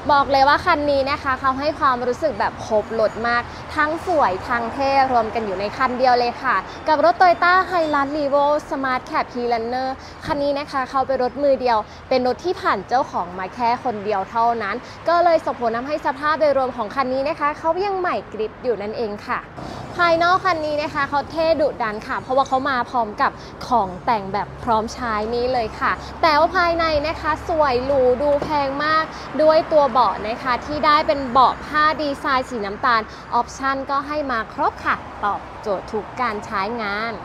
บอกเลยว่าคันนี้นะคะเขาให้ความรู้สึกแบบครบรถมากทั้งสวยทั้งเท่รวมกันอยู่ในคันเดียวเลยค่ะกับรถ Toyota Hilux Revo Smart Cab P-Runner คันนี้นะคะเขาเป็นรถมือเดียวเป็นรถที่ผ่านเจ้าของมาแค่คนเดียวเท่านั้นก็เลยส่งผลทำให้สภาพโดยรวมของคันนี้นะคะเขายังใหม่กริบอยู่นั่นเองค่ะภายนอกคันนี้นะคะเขาเท่ดุดันค่ะเพราะว่าเขามาพร้อมกับของแต่งแบบพร้อมใช้นี้เลยค่ะแต่ว่าภายในนะคะสวยหรูดูแพงมากด้วยตัวเบาะนะคะที่ได้เป็นเบาะผ้าดีไซน์สีน้ำตาลออปชั่นก็ให้มาครบค่ะตอบโจทย์ทุกการใช้งาน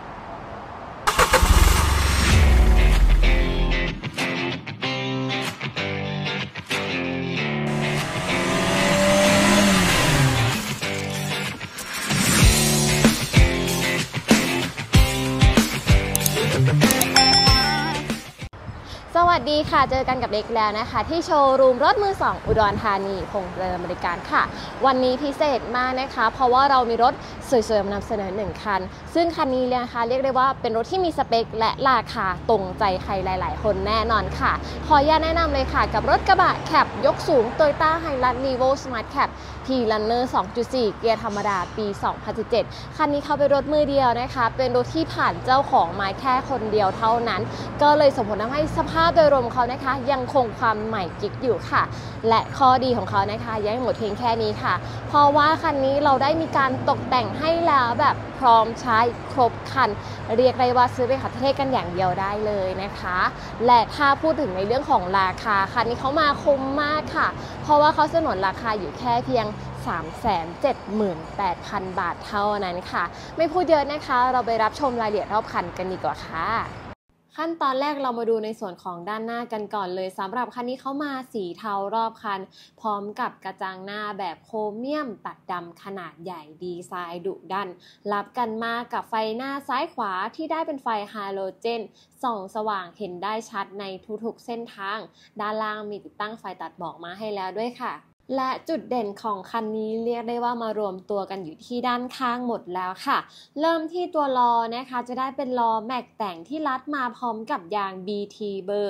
สวัสดีค่ะเจอกันกับเล็กแล้วนะคะที่โชว์รูมรถมือสองอุดรธานีพงษ์เรือบริการค่ะวันนี้พิเศษมากนะคะเพราะว่าเรามีรถสวยๆมานำเสนอ1คันซึ่งคันนี้นะคะเรียกได้ว่าเป็นรถที่มีสเปคและราคาตรงใจใครหลายๆคนแน่นอนค่ะขออนุญาตแนะนำเลยค่ะกับรถกระบะแคปยกสูง Toyota Hilux Revo Smart Cab P-Runner 2.4 เกียร์ธรรมดาปี 2017 คันนี้เขาเป็นรถมือเดียวนะคะเป็นรถที่ผ่านเจ้าของมาแค่คนเดียวเท่านั้นก็เลยส่งผลทำให้สภาพโดยรวมเขานะคะยังคงความใหม่กิ๊กอยู่ค่ะและข้อดีของเขานะคะยังไม่หมดเพียงแค่นี้ค่ะเพราะว่าคันนี้เราได้มีการตกแต่งให้แล้วแบบพร้อมใช้ครบคันเรียกได้ว่าซื้อไปขับเท่กันอย่างเดียวได้เลยนะคะและถ้าพูดถึงในเรื่องของราคาคันนี้เขามาคุ้มมากค่ะเพราะว่าเขาสนนราคาอยู่แค่เพียง378,000 บาทเท่านั้นค่ะไม่พูดเยอะนะคะเราไปรับชมรายละเอียดรอบคันกันดีกว่าค่ะขั้นตอนแรกเรามาดูในส่วนของด้านหน้ากันก่อนเลยสำหรับคันนี้เขามาสีเทารอบคันพร้อมกับกระจังหน้าแบบโครเมียมตัดดำขนาดใหญ่ดีไซน์ดุดันรับกันมากับไฟหน้าซ้ายขวาที่ได้เป็นไฟฮาโลเจนส่องสว่างเห็นได้ชัดในทุกๆเส้นทางด้านล่างมีติดตั้งไฟตัดหมอกมาให้แล้วด้วยค่ะและจุดเด่นของคันนี้เรียกได้ว่ามารวมตัวกันอยู่ที่ด้านข้างหมดแล้วค่ะเริ่มที่ตัวล้อนะคะจะได้เป็นล้อแม็กแต่งที่รัดมาพร้อมกับยาง BT เบอร์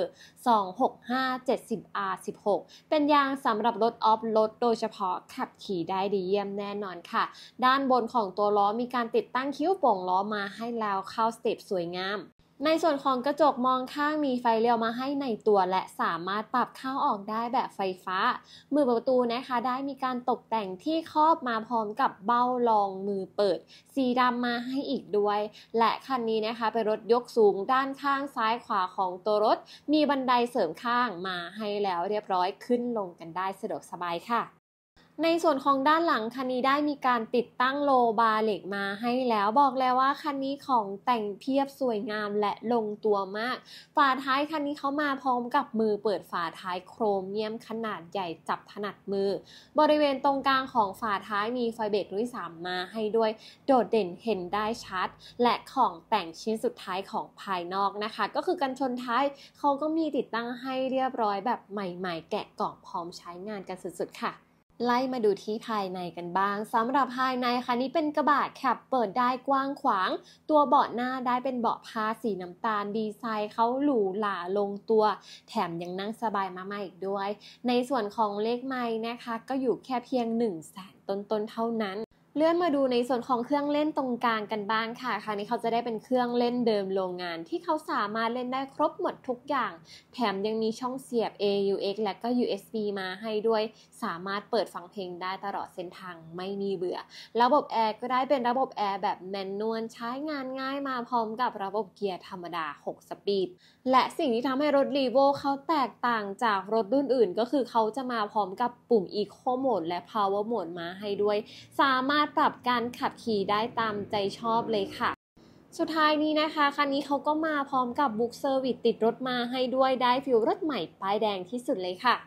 265/70R16 เป็นยางสำหรับรถออฟโรดโดยเฉพาะขับขี่ได้ดีเยี่ยมแน่นอนค่ะด้านบนของตัวล้อมีการติดตั้งคิ้วโป่งล้อมาให้แล้วเข้าสเต็ปสวยงามในส่วนของกระจกมองข้างมีไฟเลี้ยวมาให้ในตัวและสามารถปรับเข้าออกได้แบบไฟฟ้ามือประตูนะคะได้มีการตกแต่งที่ครอบมาพร้อมกับเบ้ารองมือเปิดสีดำมาให้อีกด้วยและคันนี้นะคะเป็นรถยกสูงด้านข้างซ้ายขวาของตัวรถมีบันไดเสริมข้างมาให้แล้วเรียบร้อยขึ้นลงกันได้สะดวกสบายค่ะในส่วนของด้านหลังคันนี้ได้มีการติดตั้งโลบาร์เหล็กมาให้แล้วบอกแล้วว่าคันนี้ของแต่งเพียบสวยงามและลงตัวมากฝาท้ายคันนี้เขามาพร้อมกับมือเปิดฝาท้ายโครเมียมขนาดใหญ่จับถนัดมือบริเวณตรงกลางของฝาท้ายมีไฟเบรกรุ่นที่3มาให้ด้วยโดดเด่นเห็นได้ชัดและของแต่งชิ้นสุดท้ายของภายนอกนะคะก็คือกันชนท้ายเขาก็มีติดตั้งให้เรียบร้อยแบบใหม่ๆแกะกล่องพร้อมใช้งานกันสุดๆค่ะไล่มาดูที่ภายในกันบ้างสำหรับภายในค่ะนี่เป็นกระบะแคปเปิดได้กว้างขวางตัวเบาะหน้าได้เป็นเบาะผ้าสีน้ำตาลดีไซน์เขาหรูหราลงตัวแถมยังนั่งสบายมากๆอีกด้วยในส่วนของเลขไมล์นะคะก็อยู่แค่เพียง 100,000 ต้นๆเท่านั้นเลื่อนมาดูในส่วนของเครื่องเล่นตรงกลางกันบ้างค่ะคราวนี้เขาจะได้เป็นเครื่องเล่นเดิมโรงงานที่เขาสามารถเล่นได้ครบหมดทุกอย่างแถมยังมีช่องเสียบ AUX และก็ USB มาให้ด้วยสามารถเปิดฟังเพลงได้ตลอดเส้นทางไม่มีเบื่อระบบแอร์ก็ได้เป็นระบบแอร์แบบแมนนวลใช้งานง่ายมาพร้อมกับระบบเกียร์ธรรมดา6 สปีดและสิ่งที่ทำให้รถ Revo เขาแตกต่างจากรถรุ่นอื่นก็คือเขาจะมาพร้อมกับปุ่ม Eco Mode และ Power Mode มาให้ด้วยสามารถปรับการขับขี่ได้ตามใจชอบเลยค่ะสุดท้ายนี้นะคะคันนี้เขาก็มาพร้อมกับบุ๊กเซอร์วิสติดรถมาให้ด้วยได้ฟีลรถใหม่ป้ายแดงที่สุดเลยค่ะ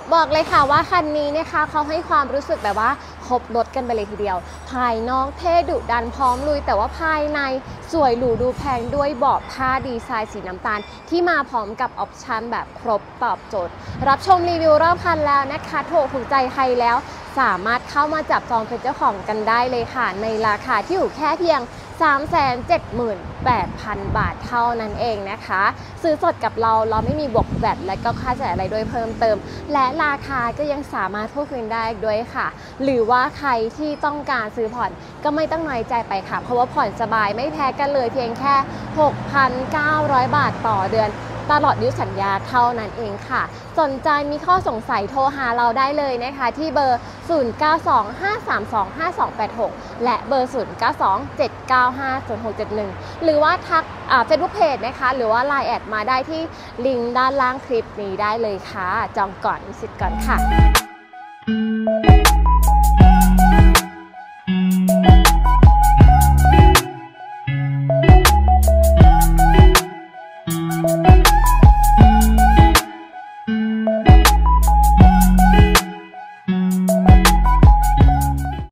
บอกเลยค่ะว่าคันนี้นะคะเขาให้ความรู้สึกแบบว่าครบรถกันไปเลยทีเดียวภายนอกเท่ดุดันพร้อมลุยแต่ว่าภายในสวยหรูดูแพงด้วยเบาะผ้าดีไซน์สีน้ำตาลที่มาพร้อมกับออปชั่นแบบครบตอบโจทย์รับชมรีวิวรอบคันแล้วนะคะถูกใจใครแล้วสามารถเข้ามาจับจองเป็นเจ้าของกันได้เลยค่ะในราคาที่อยู่แค่เพียง 378,000 บาทเท่านั้นเองนะคะซื้อสดกับเราไม่มีบวกแวตและก็ค่าใช้จ่ายอะไรด้วยเพิ่มเติมและราคาก็ยังสามารถพูดคุยได้ด้วยค่ะหรือว่าใครที่ต้องการซื้อผ่อนก็ไม่ต้องน้อยใจไปค่ะเพราะว่าผ่อนสบายไม่แพ้กันเลยเพียงแค่ 6,900 บาทต่อเดือนตลอดอายุสัญญาเท่านั้นเองค่ะสนใจมีข้อสงสัยโทรหาเราได้เลยนะคะที่เบอร์ 0925325286 และเบอร์ 0927950671 หรือว่าทักFacebook Page นะคะหรือว่า LINE แอดมาได้ที่ลิงก์ด้านล่างคลิปนี้ได้เลยค่ะจองก่อนมีสิทธิ์ก่อนค่ะ